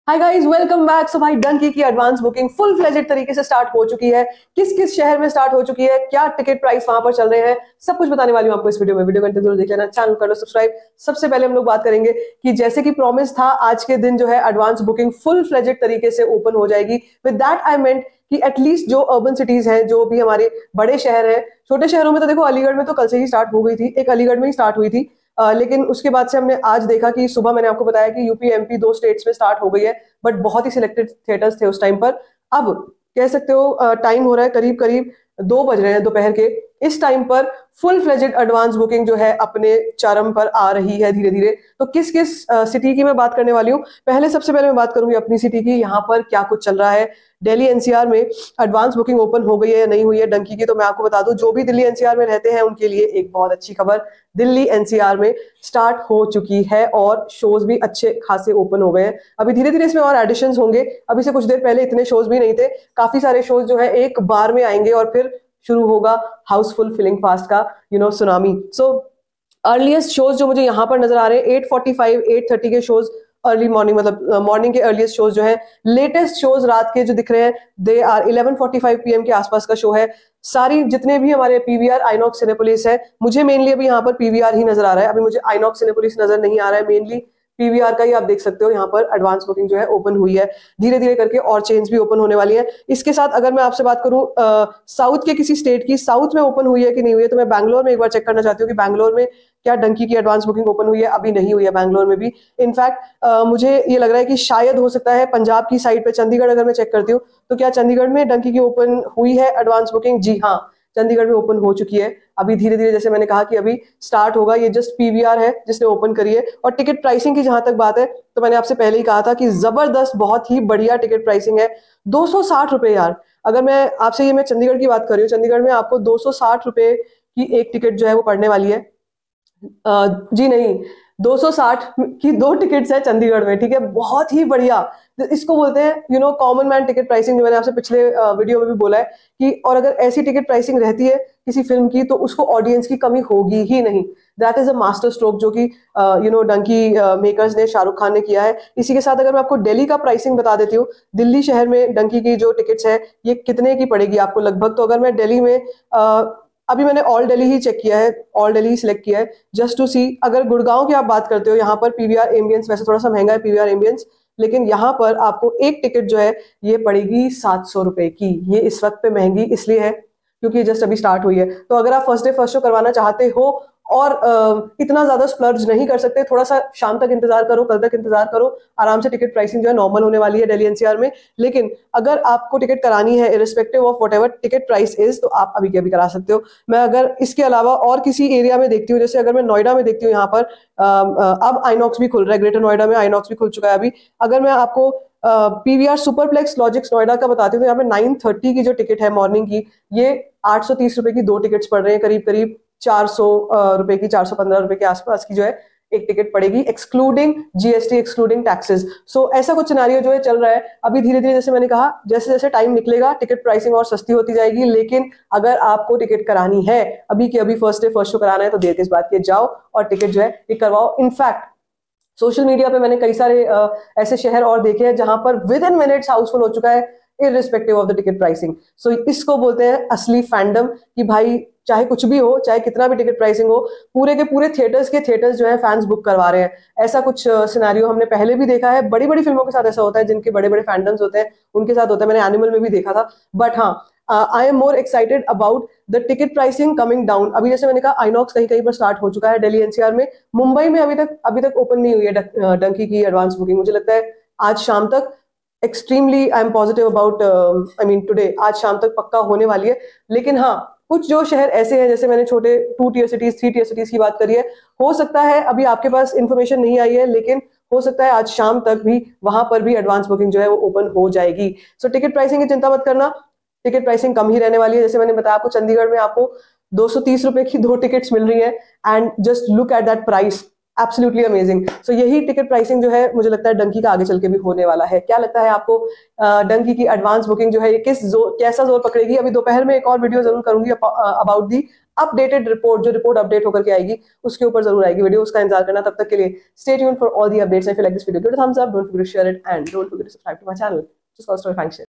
हाय guys, welcome back. So भाई, डंकी की advance booking full fledged तरीके से स्टार्ट हो चुकी है। किस किस शहर में स्टार्ट हो चुकी है, क्या टिकट प्राइस वहां पर चल रहे हैं, सब कुछ बताने वाली हूं आपको इस वीडियो में। वीडियो को जरूर देख लेना, चैनल कर लो सब्सक्राइब। सबसे पहले हम लोग बात करेंगे कि जैसे कि प्रॉमिस था, आज के दिन जो है एडवांस बुकिंग फुल फ्लेजेड तरीके से ओपन हो जाएगी। विद दैट आई मेंट कि एटलीस्ट जो अर्बन सिटीज हैं, जो भी हमारे बड़े शहर हैं, छोटे शहरों में तो देखो, अलीगढ़ में तो कल से ही स्टार्ट हो गई थी, एक अलीगढ़ में ही स्टार्ट हुई थी। लेकिन उसके बाद से हमने आज देखा कि सुबह मैंने आपको बताया कि यूपी एमपी दो स्टेट्स में स्टार्ट हो गई है, बट बहुत ही सिलेक्टेड थिएटर्स थे उस टाइम पर। अब कह सकते हो टाइम हो रहा है करीब करीब 2 बज रहे हैं दोपहर के। इस टाइम पर फुल फ्लेजेड एडवांस बुकिंग जो है अपने चरम पर आ रही है धीरे धीरे। तो किस किस सिटी की मैं बात करने वाली हूँ, सबसे पहले मैं बात करूंगी अपनी सिटी की। यहाँ पर क्या कुछ चल रहा है, दिल्ली एनसीआर में एडवांस बुकिंग ओपन हो गई है या नहीं हुई है डंकी की, तो मैं आपको बता दूं, जो भी दिल्ली एनसीआर में रहते हैं उनके लिए एक बहुत अच्छी खबर। दिल्ली एनसीआर में स्टार्ट हो चुकी है और शोज भी अच्छे खासे ओपन हो गए हैं। अभी धीरे धीरे इसमें और एडिशंस होंगे। अभी से कुछ देर पहले इतने शोज भी नहीं थे, काफी सारे शोज जो है एक बार में आएंगे और फिर शुरू होगा हाउसफुल फिलिंग फास्ट का सुनामी। सो अर्लीस्ट शोज जो मुझे यहाँ पर नजर आ रहे हैं 8:45 8:30 के शोज, अर्ली मॉर्निंग, मतलब मॉर्निंग के अर्लीस्ट शोज जो है। लेटेस्ट शोज रात के जो दिख रहे हैं दे आर 11:45 PM के आसपास का शो है। सारी जितने भी हमारे पीवीआर आइनॉक्स सिनेपोलिस है, मुझे मेनली अभी यहाँ पर पीवीआर ही नजर आ रहा है, अभी मुझे आइनॉक्स सिनेपोलिस नजर नहीं आ रहा है। मेनली पीवीआर का ही आप देख सकते हो, यहाँ पर एडवांस बुकिंग जो है ओपन हुई है। धीरे धीरे करके और चेन्स भी ओपन होने वाली है। इसके साथ अगर मैं आपसे बात करूं साउथ के किसी स्टेट की, साउथ में ओपन हुई है कि नहीं हुई है, तो मैं बैंगलोर में एक बार चेक करना चाहती हूँ कि बैंगलोर में क्या डंकी की एडवांस बुकिंग ओपन हुई है। अभी नहीं हुई है बैंगलोर में भी। इनफैक्ट मुझे ये लग रहा है कि शायद हो सकता है पंजाब की साइड पे, चंडीगढ़ अगर मैं चेक करती हूँ तो क्या चंडीगढ़ में डंकी की ओपन हुई है एडवांस बुकिंग? जी हाँ, चंडीगढ़ में ओपन हो चुकी है। अभी धीरे धीरे, जैसे मैंने कहा कि अभी स्टार्ट होगा, ये जस्ट पीवीआर है जिसने ओपन करी है। और टिकट प्राइसिंग की जहां तक बात है, तो मैंने आपसे पहले ही कहा था कि जबरदस्त, बहुत ही बढ़िया टिकट प्राइसिंग है। 260 रुपए यार। अगर मैं आपसे, ये मैं चंडीगढ़ की बात कर रही हूँ, चंडीगढ़ में आपको 260 रुपए की एक टिकट जो है वो पड़ने वाली है। जी नहीं, 260 की 2 टिकट्स है चंडीगढ़ में, ठीक है। बहुत ही बढ़िया। इसको बोलते हैं कॉमन मैन टिकट प्राइसिंग, जो मैंने आपसे पिछले वीडियो में भी बोला है कि, और अगर ऐसी टिकट प्राइसिंग रहती है किसी फिल्म की तो उसको ऑडियंस की कमी होगी ही नहीं। That is a masterstroke जो कि डंकी मेकर्स ने, शाहरुख खान ने किया है। इसी के साथ अगर मैं आपको दिल्ली का प्राइसिंग बता देती हूँ, दिल्ली शहर में डंकी की जो टिकट्स है ये कितने की पड़ेगी आपको लगभग। तो अगर मैं दिल्ली में अभी मैंने ऑल दिल्ली ही चेक किया है, ऑल दिल्ली सिलेक्ट किया है जस्ट टू सी। अगर गुड़गांव की आप बात करते हो, यहाँ पर पीवीआर एम्बियंस वैसे थोड़ा सा महंगा है पीवीआर एम्बियंस, लेकिन यहाँ पर आपको एक टिकट जो है ये पड़ेगी 700 रुपए की। ये इस वक्त पे महंगी इसलिए है क्योंकि जस्ट अभी स्टार्ट हुई है। तो अगर आप फर्स्ट डे फर्स्ट शो करवाना चाहते हो और इतना ज्यादा स्प्लर्ज नहीं कर सकते, थोड़ा सा शाम तक इंतजार करो, कल तक इंतजार करो, आराम से टिकट प्राइसिंग जो है नॉर्मल होने वाली है दिल्ली एनसीआर में। लेकिन अगर आपको टिकट करानी है irrespective of whatever ticket price is, तो आप अभी के अभी करा सकते हो। मैं अगर इसके अलावा और किसी एरिया में देखती हूँ, जैसे अगर मैं नोएडा में देखती हूँ, यहाँ पर अब आइनॉक्स भी खुल रहा है, ग्रेटर नोएडा में आइनॉक्स भी खुल चुका है अभी। अगर मैं आपको पीवीआर सुपरप्लेक्स लॉजिक्स नोएडा का बताती हूँ, तो यहाँ पे 9:30 की जो टिकट है मॉर्निंग की, ये 830 रुपए की 2 टिकट्स पड़ रहे हैं, करीब करीब 400 रुपए की, 415 रुपए के आसपास की जो है एक टिकट पड़ेगी, excluding GST, excluding taxes. So ऐसा कुछ सिनेरियो जो है चल रहा है अभी। धीरे धीरे, जैसे मैंने कहा, जैसे जैसे टाइम निकलेगा टिकट प्राइसिंग और सस्ती होती जाएगी। लेकिन अगर आपको टिकट करानी है अभी के अभी, फर्स्ट डे फर्स्ट शो कराना है, तो देर किस बात की, जाओ और टिकट जो है ये करवाओ। इनफैक्ट सोशल मीडिया पे मैंने कई सारे ऐसे शहर और देखे हैं जहां पर विद इन मिनट्स हाउसफुल हो चुका है, irrespective of the ticket pricing. So इसको बोलते हैं असली फैंडम, कि भाई चाहे कुछ भी हो, चाहे कितना भी टिकट प्राइसिंग हो, पूरे के पूरे थिएटर्स के थिएटर्स जो है फैंस बुक करवा रहे हैं। ऐसा कुछ सिनेरियो हमने पहले भी देखा है, बड़ी बड़ी फिल्मों के साथ ऐसा होता है, जिनके बड़े बड़े फैंडम्स होते हैं उनके साथ होता है। मैंने एनिमल में भी देखा था। बट हाँ, I am more excited about the ticket pricing coming down. अभी जैसे मैंने कहा, आइनॉक्स कहीं कहीं पर स्टार्ट हो चुका है दिल्ली एनसीआर में। मुंबई में अभी तक ओपन नहीं हुई है डंकी की एडवांस बुकिंग। मुझे लगता है आज शाम तक, extremely I am positive about, I mean today, आज शाम तक पक्का होने वाली है। लेकिन हाँ, कुछ जो शहर ऐसे हैं, जैसे मैंने छोटे 2 टियर सिटीज 3 टियर सिटीज की बात करी है, हो सकता है अभी आपके पास इंफॉर्मेशन नहीं आई है, लेकिन हो सकता है आज शाम तक भी वहां पर भी एडवांस बुकिंग जो है वो ओपन हो जाएगी। सो टिकट प्राइसिंग की चिंता मत करना, टिकट प्राइसिंग कम ही रहने वाली है। जैसे मैंने बताया आपको, चंडीगढ़ में आपको 230 रुपए की 2 टिकट्स मिल रही है, and just look at that price, absolutely amazing. So यही टिकट प्राइसिंग जो है मुझे लगता है डंकी का आगे चल के भी होने वाला है। क्या लगता है आपको, डंकी की एडवांस बुकिंग जो है ये कैसा जोर पकड़ेगी? अभी दोपहर में एक और वीडियो जरूर करूंगी अबाउट दी अपडेटेड रिपोर्ट, जो रिपोर्ट अपडेट होकर के आएगी उसके ऊपर जरूर आएगी वीडियो, उसका इंतजार करना। तब तक के लिए stay tuned for all the updates. If you like this video, give it a thumbs up, don't forget to share it and don't forget to subscribe to my channel. Just cause function.